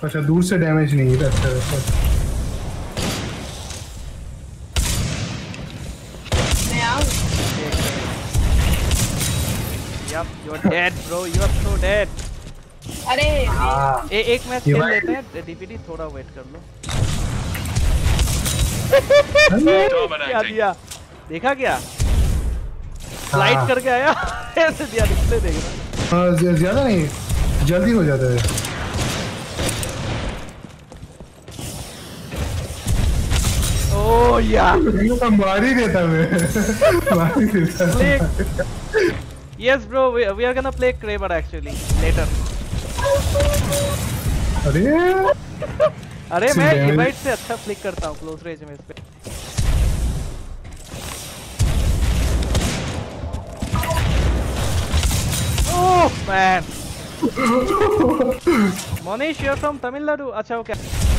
अच्छा दूर से डैमेज नहीं है। अच्छा अच्छा मैं आऊं। Yup, you're dead, bro. You are so dead. अरे एक मैच खेल लेते हैं डीपीडी, थोड़ा वेट कर लो। क्या दिया देखा क्या? स्लाइड करके आया ऐसे दिया, डिस्प्ले देख रहा। ज्यादा नहीं, जल्दी हो जाता है। ओह यार मार ही देता मैं। मार ही देता। Yes bro, we are gonna play Kraber actually later. अरे मैं इनवाइट से अच्छा फ्लिक करता हूँ क्लोज रेंज में इस पे। Oh man. Monish, you're from Tamil Nadu. अच्छा ओके।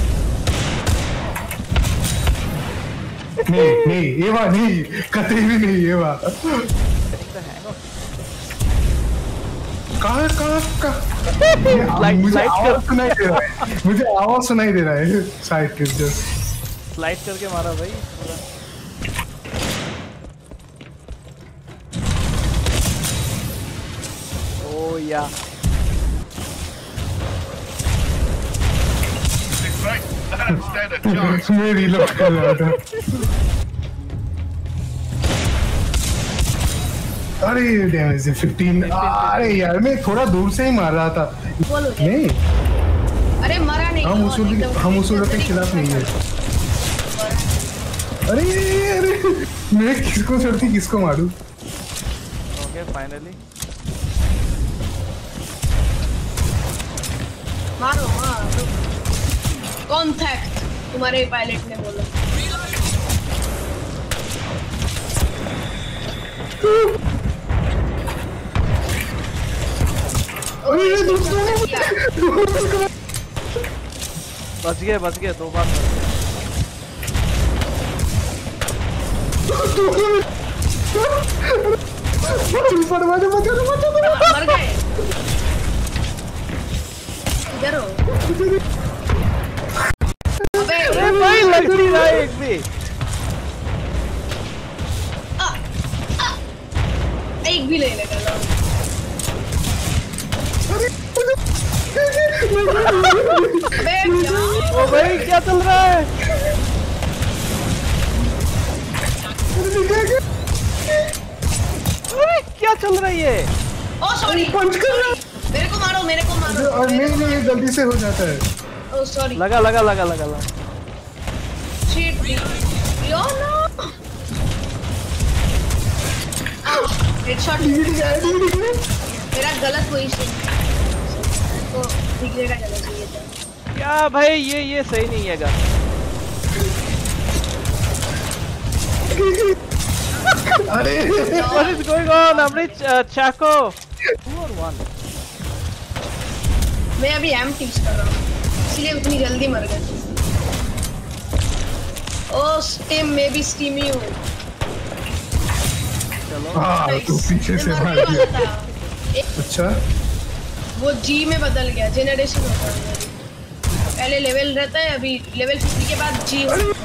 नहीं ये बात नहीं, कतई भी नहीं ये बात। मुझे आवाज सुनाई दे रहा है साइड के जस्ट स्लाइड करके मारा भाई। ओह या मैं रीलोड कर रहा था। अरे डैमेज 15। अरे यार मैं थोड़ा दूर से ही मार रहा था। नहीं अरे मरा नहीं। हम उसूल के खिलाफ नहीं है। अरे मैं किसको चढ़ती किसको मारूं? ओके फाइनली मारो मारो। कॉन्टैक्ट तुम्हारे पायलट ने बोला। बच गए 2 बार। मर गए। इधर हो। अबे भाई लग नहीं रहा है एक भी। एक भी ले लेगा लो। ओ भाई क्या चल रहा है? अरे क्या चल रहा है ये? ओ सॉरी पंच कर रहा। मेरे को मारो। नहीं जल्दी से हो जाता है। ओ सॉरी लगा शिट यो नो। हेडशॉट मेरा गलत पोजीशन को दिखने का चला चाहिए था। क्या भाई ये सही नहीं है। अरे what is going on? Amrit Chaco 2 और 1। मैं अभी एम टीच कर रहा हूँ इसलिए उतनी जल्दी मर गए। ओ स्टीम में भी स्टीमी हूँ। चलो तो पीछे से मार दिया। अच्छा वो जी में बदल गया। जेनरेशन होता है पहले लेवल रहता है, अभी लेवल 50 के बाद जी।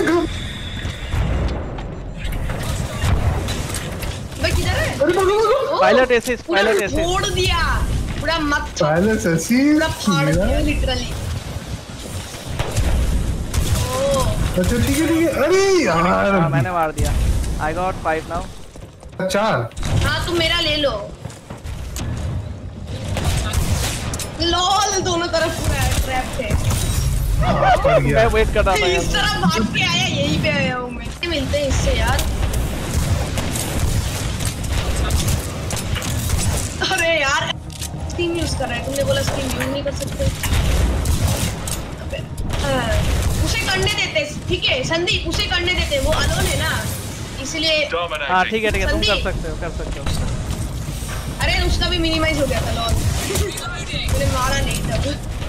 भाई किधर है? पायलट एसिस्ट छोड़ दिया पूरा मत। पायलट एसिस्ट फाड़ दिया लिटरली। अच्छा ठीक है। अरे यार मैंने मार दिया। I got 5 now। 4। हाँ तुम मेरा ले लो। लॉल दोनों तरफ पूरा ट्रैप थे। मैं वेट कर रहा था इस तरफ भाग के आया, यहीं पे आया हूँ मैं। मिलते हैं इससे यार। अरे यार स्टीम यूज कर रहा है। तुमने बोला स्टीम यूज नहीं कर सकते। उसे करने देते ठीक है संदीप, उसे करने देते। वो अलोन है ना इसलिए। हाँ ठीक है तुम कर सकते हो। अरे उसका भी मिनिमाइज हो गया था लॉल। मैंने मारा नहीं था।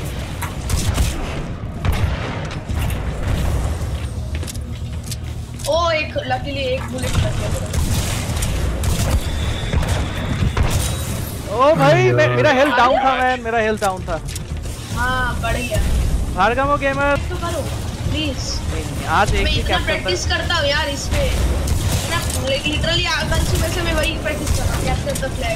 ओ एक लकीली एक बुलेट लग गया। ओ भाई मेरा हेल्थ डाउन था मैन। मेरा हेल्थ डाउन था। हाँ बढ़िया। भार्गवो गेमर तो करो प्लीज। आज एक मैं ही इतना कैप्चर प्रैक्टिस करता हूँ यार इसमें, लिटरली कल सुबह से मैं वही प्रैक्टिस कर रहा हूँ, कैप्चर द फ्लैग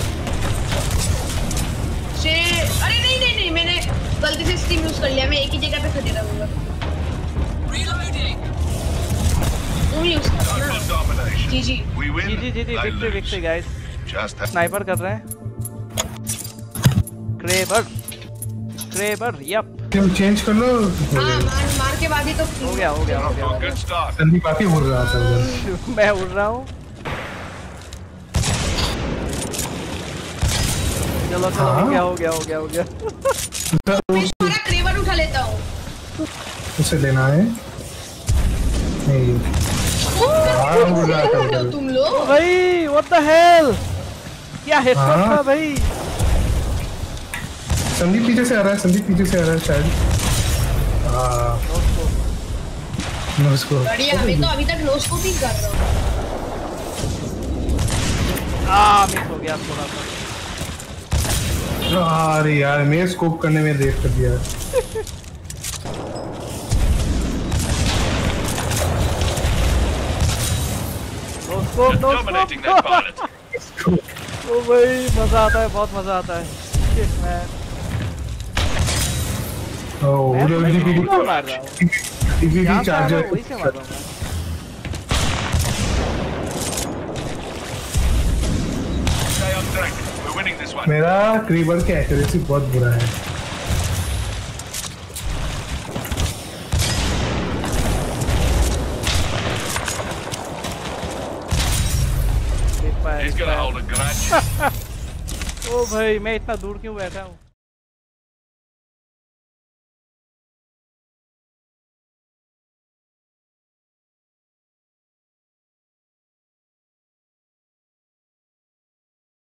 से। अरे नहीं मैंने गलती से स्टीम यूज कर लिया, मैं एक ही जगह पे खड़े रहूंगा। तुम यूज करो ना। जी विक्ट्री गाइस। स्नाइपर कर रहे हैं। क्रेबर यप चेंज कर लो। हाँ मार के बाद ही तो हो गया। संदीप काफी उड़ रहा था उधर। मैं उड़ रहा हूँ। चलो हो गया। मैं तुम्हारा क्रेवर उठा लेता हूँ। उसे लेना है नहीं। तुम लोग भाई व्हाट द हेल, क्या हेडशॉट था भाई। संदीप पीछे से आ रहा है शायद। नोस्कोप बढ़िया, मैं तो अभी तक नोस्कोप ही कर रहा हूँ। मिस हो गया थोड़ा सा। अरे यार मैं स्कोप करने में लेट कर दिया। ओ भाई मजा आता है, बहुत मजा आता है। चार्जर वही से मार रहा हूं मैं। मेरा क्रीबर की एक्यूरेसी बहुत बुरा है। ओ भाई मैं इतना दूर क्यों बैठा हूँ।